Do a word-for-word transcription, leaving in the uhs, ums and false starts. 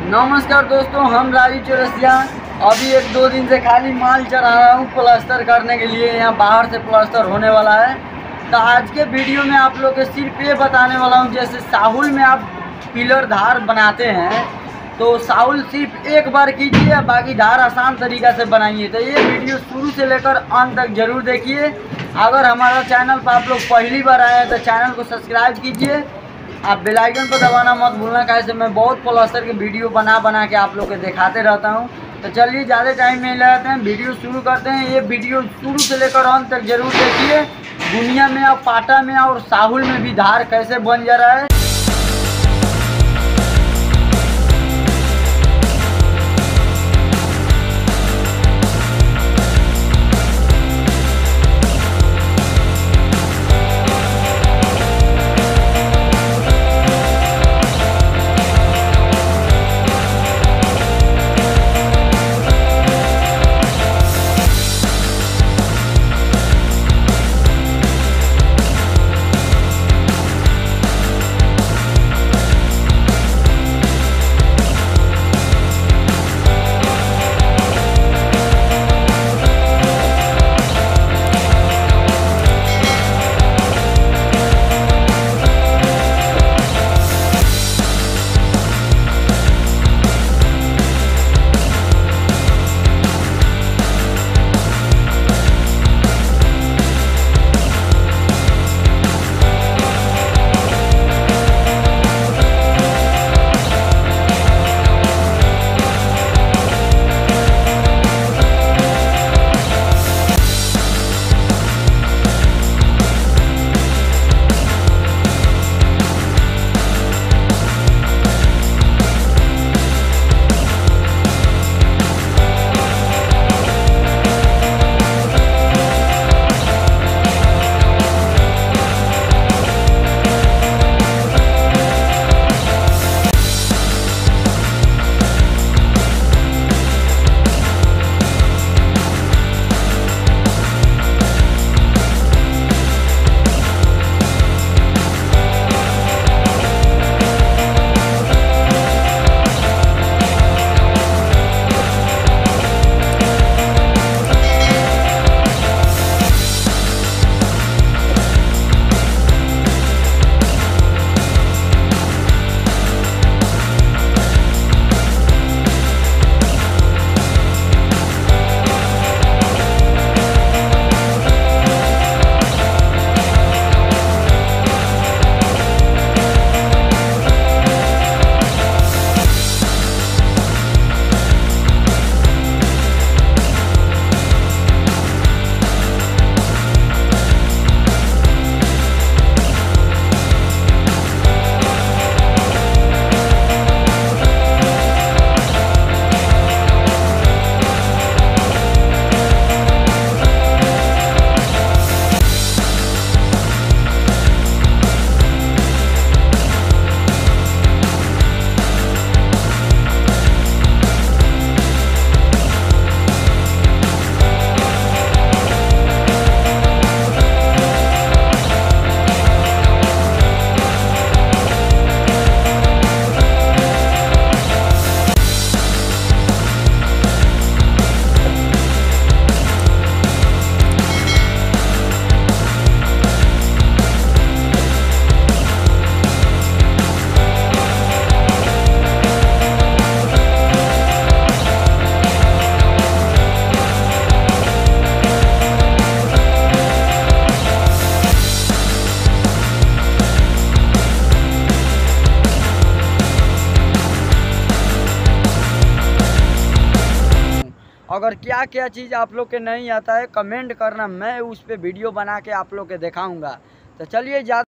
नमस्कार दोस्तों, हम राजीव चौरसिया अभी एक दो दिन से खाली माल चढ़ा रहा हूँ प्लास्टर करने के लिए। यहाँ बाहर से प्लास्टर होने वाला है। तो आज के वीडियो में आप लोग को सिर्फ ये बताने वाला हूँ, जैसे साहुल में आप पिलर धार बनाते हैं तो साहुल सिर्फ एक बार कीजिए, बाकी धार आसान तरीक़ा से बनाइए। तो ये वीडियो शुरू से लेकर अंत तक जरूर देखिए। अगर हमारा चैनल पर आप लोग पहली बार आए हैं तो चैनल को सब्सक्राइब कीजिए। आप बेल आइकन पर दबाना मत भूलना, कैसे मैं बहुत प्लास्टर की वीडियो बना बना के आप लोग को दिखाते रहता हूं। तो चलिए ज़्यादा टाइम नहीं लगाते हैं, वीडियो शुरू करते हैं। ये वीडियो शुरू से लेकर अंत तक जरूर देखिए। दुनिया में और पाटा में और साहुल में भी धार कैसे बन जा रहा है। अगर क्या क्या चीज़ आप लोग के नहीं आता है कमेंट करना, मैं उस पर वीडियो बना के आप लोग के दिखाऊंगा। तो चलिए ज़्यादा